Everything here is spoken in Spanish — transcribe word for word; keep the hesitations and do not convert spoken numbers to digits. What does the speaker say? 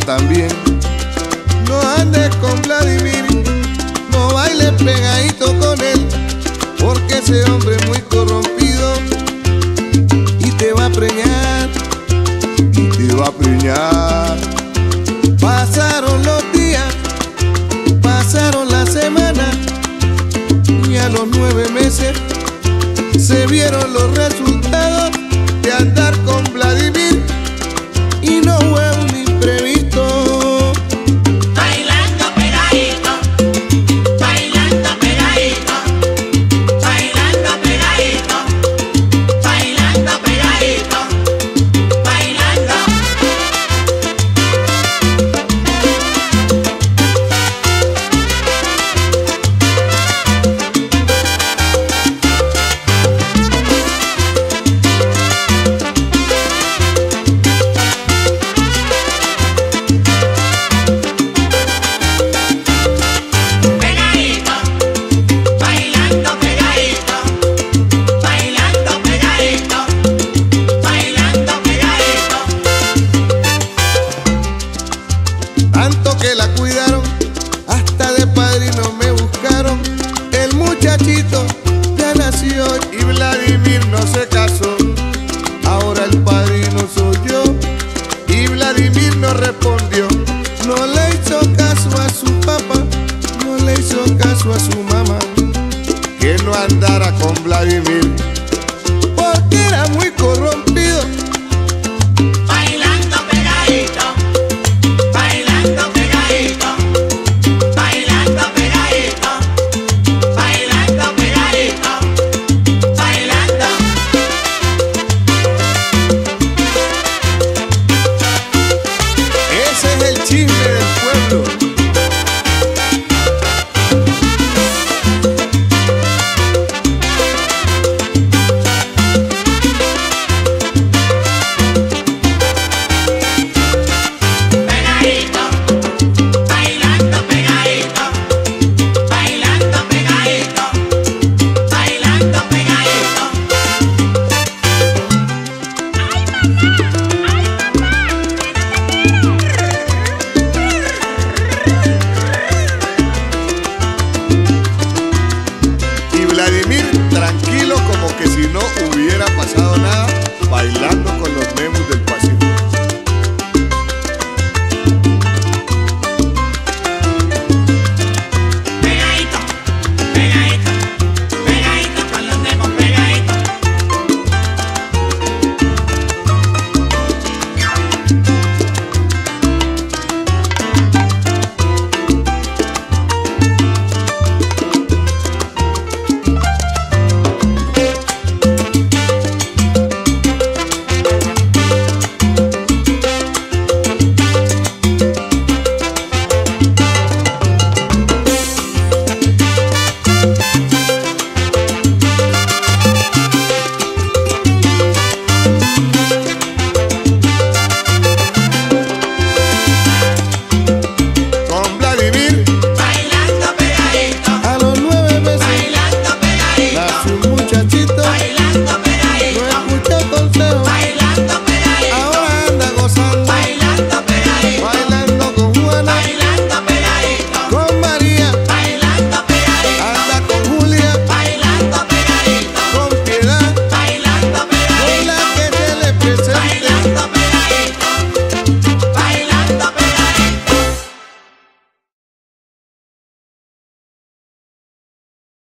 también. No andes con Vladimir, no bailes pegadito con él, porque ese hombre es muy corrompido y te va a preñar, y te va a preñar. Pasaron los días, pasaron las semanas, y a los nueve meses se vieron los resultados de andar con Vladimir, y no fue un imprevisto. Bailando pegadito, bailando pegadito, bailando pegadito, bailando pegadito, bailando. Tanto que la cuidaron, hasta de padrino me buscaron. El muchachito ya nació y Vladimir no se casó. Ahora el padrino soy yo y Vladimir no respondió. No le hizo caso a su papá, no le hizo caso a su mamá, que no andara con Vladimir, porque era muy corrompido. Bailando pegadito, bailando pegadito, bailando pegadito, bailando pegadito, bailando. Ese es el chisme del pueblo. Vladimir tranquilo como que si no hubiera pasado nada, bailando